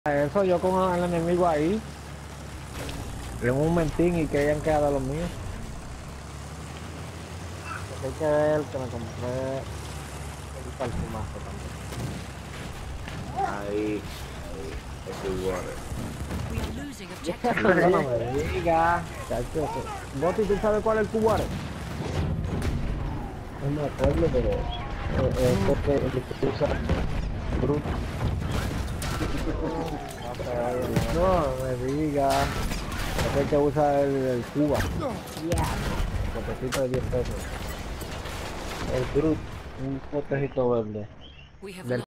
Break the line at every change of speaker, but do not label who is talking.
Eso yo con el enemigo ahí, en un momentín y que hayan quedado los míos. Porque hay que ver que me compré el calcimazo también.
Ahí, ese water.
We are losing
Yo
objective.
sé, no me diga, chacho. Boti, ¿tú sabes cuál es el cubano?
No me acuerdo, pero porque el que usa Brut.
No me diga. Es el que usa el Cuba. El potecito de 10 pesos.
El Brut, un potecito verde.
We have
Del